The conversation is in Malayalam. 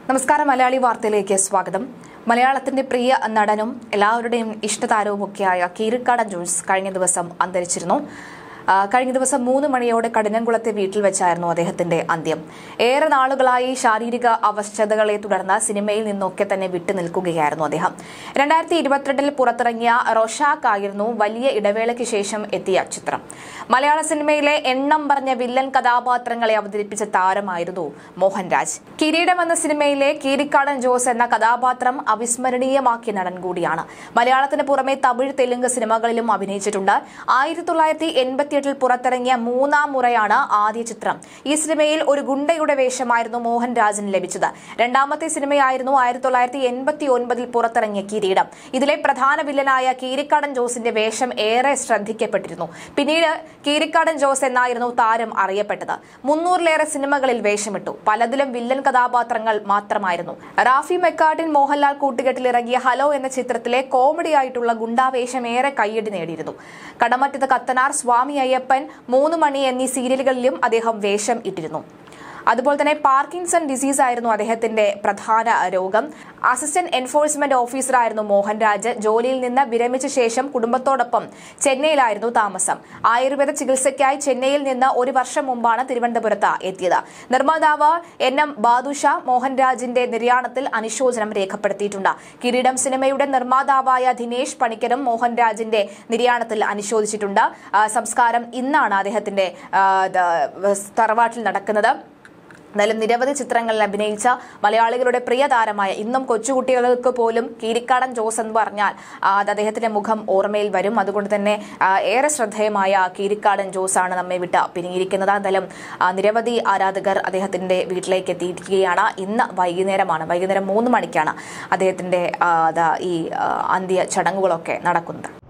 നമസ്കാരം. മലയാളി വാർത്തയിലേക്ക് സ്വാഗതം. മലയാളത്തിന്റെ പ്രിയ നടനും എല്ലാവരുടെയും ഇഷ്ടതാരവുമൊക്കെയായ കീരിക്കാടൻ ജോസ് കഴിഞ്ഞ ദിവസം അന്തരിച്ചിരുന്നു. കഴിഞ്ഞ ദിവസം 3 മണിയോടെ കഠിനംകുളത്തെ വീട്ടിൽ വെച്ചായിരുന്നു അദ്ദേഹത്തിന്റെ അന്ത്യം. ഏറെ നാളുകളായി ശാരീരിക അവശതകളെ തുടർന്ന് സിനിമയിൽ നിന്നൊക്കെ തന്നെ വിട്ടുനിൽക്കുകയായിരുന്നു അദ്ദേഹം. 2022 പുറത്തിറങ്ങിയ റോഷാക്ക് ആയിരുന്നു വലിയ ഇടവേളയ്ക്ക് ശേഷം എത്തിയ ചിത്രം. മലയാള സിനിമയിലെ എണ്ണം പറഞ്ഞ വില്ലൻ കഥാപാത്രങ്ങളെ അവതരിപ്പിച്ച താരമായിരുന്നു മോഹൻരാജ്. കിരീടം എന്ന സിനിമയിലെ കീരിക്കാടൻ ജോസ് എന്ന കഥാപാത്രം അവിസ്മരണീയമാക്കിയ നടൻ കൂടിയാണ്. മലയാളത്തിന് പുറമെ തമിഴ്, തെലുങ്ക് സിനിമകളിലും അഭിനയിച്ചിട്ടുണ്ട്. 1988 പുറത്തിറങ്ങിയ 3-ാം മുറയാണ് ആദ്യ ചിത്രം. ഈ സിനിമയിൽ ഒരു ഗുണ്ടയുടെ വേഷമായിരുന്നു മോഹൻരാജിന് ലഭിച്ചത്. രണ്ടാമത്തെ സിനിമയായിരുന്നു 1989 പുറത്തിറങ്ങിയ കിരീടം. ഇതിലെ പ്രധാന വില്ലനായ കീരിക്കാടൻ ജോസിന്റെ വേഷം ഏറെ ശ്രദ്ധിക്കപ്പെട്ടിരുന്നു. പിന്നീട് കീരിക്കാടൻ ജോസ് എന്നായിരുന്നു താരം അറിയപ്പെട്ടത്. 300-ലേറെ സിനിമകളിൽ വേഷമിട്ടു. പലതിലും വില്ലൻ കഥാപാത്രങ്ങൾ മാത്രമായിരുന്നു. റാഫി മെക്കാർട്ടിൻ മോഹൻലാൽ കൂട്ടുകെട്ടിലിറങ്ങിയ ഹലോ എന്ന ചിത്രത്തിലെ കോമഡിയായിട്ടുള്ള ഗുണ്ടാവേഷം ഏറെ കയ്യടി നേടിയിരുന്നു. കടമറ്റത്ത് കത്തനാർ, സ്വാമി അയ്യപ്പൻ, 3 മണി എന്നീ സീരിയലുകളിലും അദ്ദേഹം വേഷം ഇട്ടിരുന്നു. അതുപോലെ തന്നെ പാർക്കിൻസൺ ഡിസീസ് ആയിരുന്നു അദ്ദേഹത്തിന്റെ പ്രധാന രോഗം. അസിസ്റ്റന്റ് എൻഫോഴ്സ്മെന്റ് ഓഫീസറായിരുന്നു മോഹൻരാജ്. ജോലിയിൽ നിന്ന് വിരമിച്ച ശേഷം കുടുംബത്തോടൊപ്പം ചെന്നൈയിലായിരുന്നു താമസം. ആയുർവേദ ചികിത്സയ്ക്കായി ചെന്നൈയിൽ നിന്ന് 1 വർഷം മുമ്പാണ് തിരുവനന്തപുരത്ത് എത്തിയത്. നിർമ്മാതാവ് NM ബാദുഷാ മോഹൻരാജിന്റെ നിര്യാണത്തിൽ അനുശോചനം രേഖപ്പെടുത്തിയിട്ടുണ്ട്. കിരീടം സിനിമയുടെ നിർമ്മാതാവായ ദിനേശ് പണിക്കരും മോഹൻരാജിന്റെ നിര്യാണത്തിൽ അനുശോചിച്ചിട്ടുണ്ട്. സംസ്കാരം ഇന്നാണ് അദ്ദേഹത്തിന്റെ തറവാട്ടിൽ നടക്കുന്നത്. എന്നാലും നിരവധി ചിത്രങ്ങളിൽ അഭിനയിച്ച മലയാളികളുടെ പ്രിയ താരമായ, ഇന്നും കൊച്ചുകുട്ടികൾക്ക് പോലും കീരിക്കാടൻ ജോസ് എന്ന് പറഞ്ഞാൽ അത് അദ്ദേഹത്തിന്റെ മുഖം ഓർമ്മയിൽ വരും. അതുകൊണ്ട് തന്നെ ഏറെ ശ്രദ്ധേയമായ കീരിക്കാടൻ ജോസ് ആണ് നമ്മെ വിട്ട് പിരിഞ്ഞിരിക്കുന്നത്. എന്തായാലും നിരവധി ആരാധകർ അദ്ദേഹത്തിന്റെ വീട്ടിലേക്ക് എത്തിയിരിക്കുകയാണ്. ഇന്ന് വൈകുന്നേരം 3 മണിക്കാണ് അദ്ദേഹത്തിന്റെ ഈ അന്ത്യ ചടങ്ങുകളൊക്കെ നടക്കുന്നത്.